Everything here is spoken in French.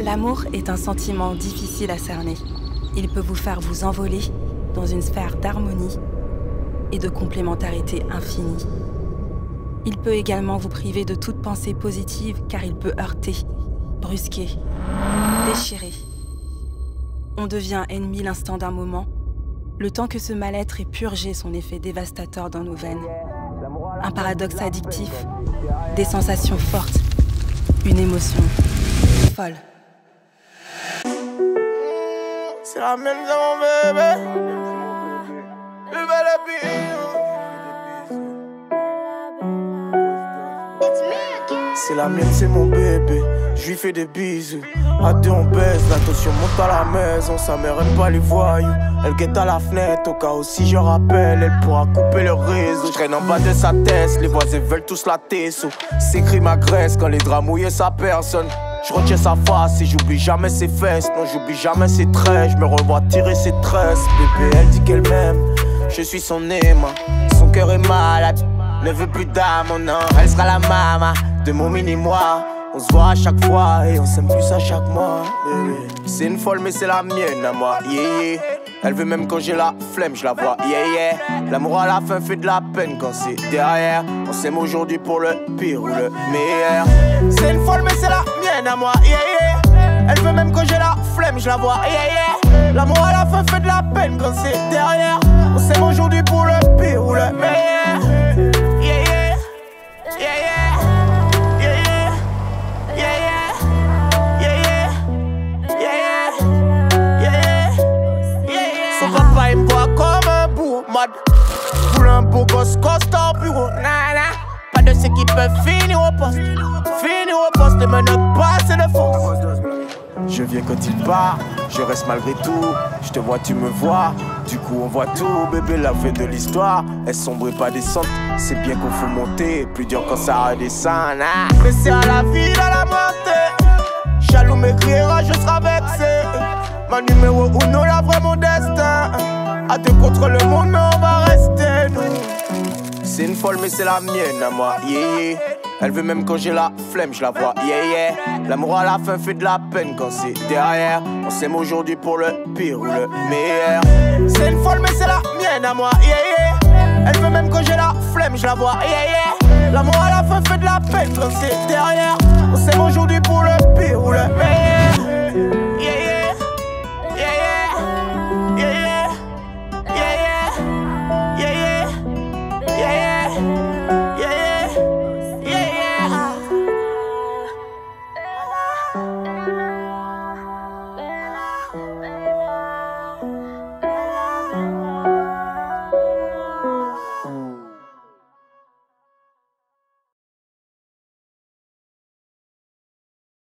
L'amour est un sentiment difficile à cerner. Il peut vous faire vous envoler dans une sphère d'harmonie et de complémentarité infinie. Il peut également vous priver de toute pensée positive car il peut heurter, brusquer, déchirer. On devient ennemi l'instant d'un moment, le temps que ce mal-être ait purgé son effet dévastateur dans nos veines. Un paradoxe addictif, des sensations fortes, une émotion folle. C'est la mienne de mon bébé. Le bel c'est la mienne, c'est mon bébé. Je lui fais des bisous. À deux on baise, l'attention monte à la maison. Sa mère aime pas les voyous. Elle guette à la fenêtre au cas où si je rappelle. Elle pourra couper le réseau. Je traîne en bas de sa tête. Les voisins veulent tous la tesseau. S'écrit ma graisse quand les draps mouillés sa personne. Je retiens sa face et j'oublie jamais ses fesses. Non, j'oublie jamais ses traits. Je me revois tirer ses tresses. Bébé, elle dit qu'elle m'aime. Je suis son aimant. Son cœur est malade. Ne veut plus d'âme, oh non. Elle sera la maman de mon mini-moi. On se voit à chaque fois et on s'aime plus à chaque mois. C'est une folle mais c'est la mienne à moi, yeah, yeah. Elle veut même quand j'ai la flemme, je la vois, yeah, yeah. L'amour à la fin fait de la peine quand c'est derrière. On s'aime aujourd'hui pour le pire ou le meilleur. C'est une folle mais c'est la mienne à moi, yeah, yeah. Elle veut même quand j'ai la flemme, je la vois, yeah, yeah. L'amour à la fin fait de la peine quand c'est derrière. On s'aime aujourd'hui pour le pire ou le meilleur. Yeah, yeah, yeah, yeah. Papa il me voit comme un bourreau mode. Pour un beau gosse costaud au bureau. Nana. Pas de ceux qui peuvent finir au poste. Finir au poste et me note pas c'est de force. Je viens quand il part, je reste malgré tout. Je te vois, tu me vois. Du coup on voit tout, bébé la fin de l'histoire. Elle sombre et pas descente. C'est bien qu'on faut monter, plus dur quand ça redescend. Mais c'est à la vie, à la montée. Jaloux m'écrira, je serai vexé. Ma numéro uno, la vraie mon destin. À deux contre le monde, mais on va rester nous. C'est une folle, mais c'est la mienne à moi, yeah, yeah. Elle veut même quand j'ai la flemme, je la vois, yeah, yeah. L'amour à la fin fait de la peine quand c'est derrière. On s'aime aujourd'hui pour le pire ou le meilleur. C'est une folle, mais c'est la mienne à moi, yeah, yeah. Elle veut même quand j'ai la flemme, je la vois, yeah, yeah. L'amour à la fin fait de la peine quand c'est derrière. On s'aime